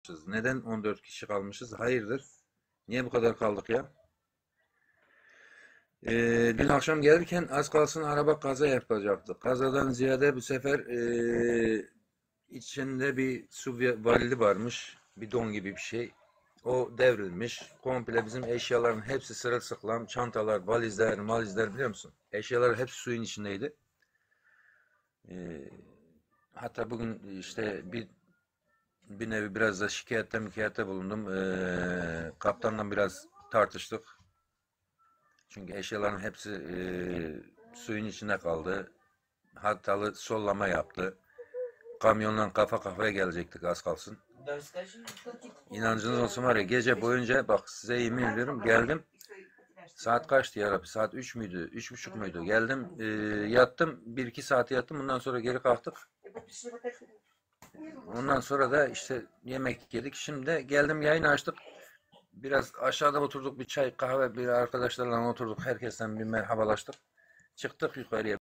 Neden 14 kişi kalmışız? Hayırdır? Niye bu kadar kaldık ya? Dün akşam gelirken az kalsın araba kaza yapacaktı. Kazadan ziyade bu sefer içinde bir su valili varmış. Bidon gibi bir şey. O devrilmiş. Komple bizim eşyaların hepsi sırılsıklam. Çantalar, valizler, malizler biliyor musun? Eşyalar hepsi suyun içindeydi. Ee, Hatta bugün işte bir nevi biraz da şikayette bulundum. Kaptanla biraz tartıştık. Çünkü eşyaların hepsi suyun içinde kaldı. Hatalı sollama yaptı. Kamyonla kafa kafaya gelecektik az kalsın. İnancınız olsun var ya, gece boyunca bak size yemin ediyorum geldim. Saat kaçtı ya Rabbi? Saat 3 müydü? 3.30 muydu? Geldim, yattım. 1-2 saat yattım. Bundan sonra geri kalktık. Ondan sonra da işte yemek yedik. Şimdi geldim, yayın açtık. Biraz aşağıda oturduk, bir çay kahve, bir arkadaşlarla oturduk. Herkesten bir merhabalaştık. Çıktık yukarıya.